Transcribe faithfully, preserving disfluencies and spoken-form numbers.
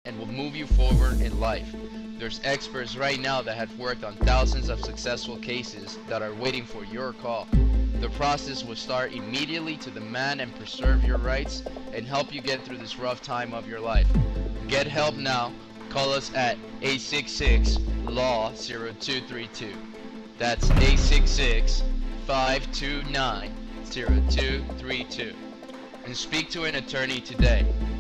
and will move you forward in life. There's experts right now that have worked on thousands of successful cases that are waiting for your call. The process will start immediately to demand and preserve your rights and help you get through this rough time of your life. Get help now. Call us at eight six six L A W zero two three two. That's eight six six, five two nine, zero two three two. And speak to an attorney today.